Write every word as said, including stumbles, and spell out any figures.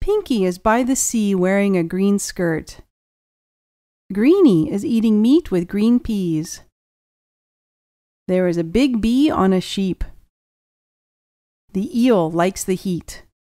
Pinky is by the sea wearing a green skirt. Greeny is eating meat with green peas. There is a big bee on a sheep. The eel likes the heat.